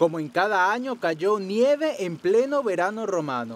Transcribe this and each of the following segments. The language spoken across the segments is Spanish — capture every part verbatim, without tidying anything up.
Como en cada año, cayó nieve en pleno verano romano.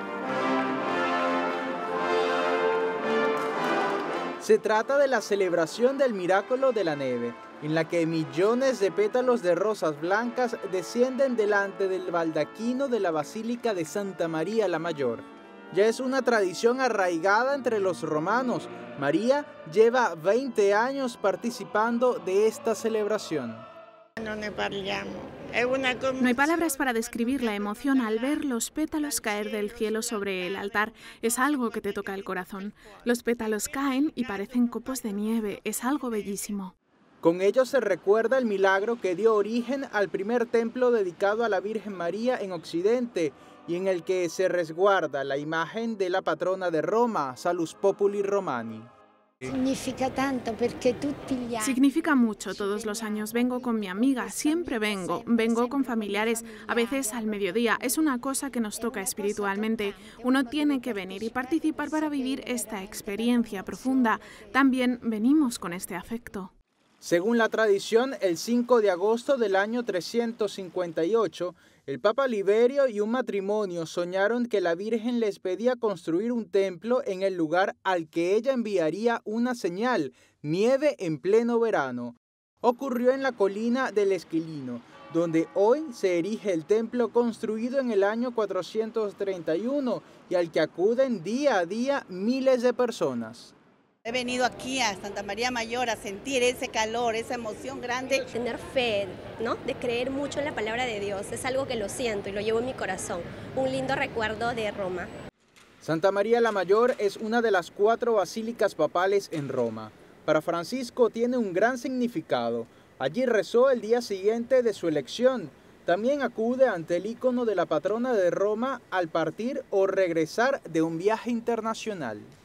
Se trata de la celebración del Milagro de la Neve, en la que millones de pétalos de rosas blancas descienden delante del baldaquino de la Basílica de Santa María la Mayor. Ya es una tradición arraigada entre los romanos. María lleva veinte años participando de esta celebración. No ne parliamo. È una No hay palabras para describir la emoción al ver los pétalos caer del cielo sobre el altar. Es algo que te toca el corazón. Los pétalos caen y parecen copos de nieve. Es algo bellísimo. Con ello se recuerda el milagro que dio origen al primer templo dedicado a la Virgen María en Occidente y en el que se resguarda la imagen de la patrona de Roma, Salus Populi Romani. Significa tanto porque tutti gli anni... Significa mucho. Todos los años vengo con mi amiga, siempre vengo. Vengo con familiares, a veces al mediodía. Es una cosa que nos toca espiritualmente. Uno tiene que venir y participar para vivir esta experiencia profunda. También venimos con este afecto. Según la tradición, el cinco de agosto del año trescientos cincuenta y ocho, el Papa Liberio y un matrimonio soñaron que la Virgen les pedía construir un templo en el lugar al que ella enviaría una señal, nieve en pleno verano. Ocurrió en la colina del Esquilino, donde hoy se erige el templo construido en el año cuatrocientos treinta y uno y al que acuden día a día miles de personas. He venido aquí a Santa María Mayor a sentir ese calor, esa emoción grande. Tener fe, ¿no? De creer mucho en la palabra de Dios, es algo que lo siento y lo llevo en mi corazón. Un lindo recuerdo de Roma. Santa María la Mayor es una de las cuatro basílicas papales en Roma. Para Francisco tiene un gran significado. Allí rezó el día siguiente de su elección. También acude ante el icono de la patrona de Roma al partir o regresar de un viaje internacional.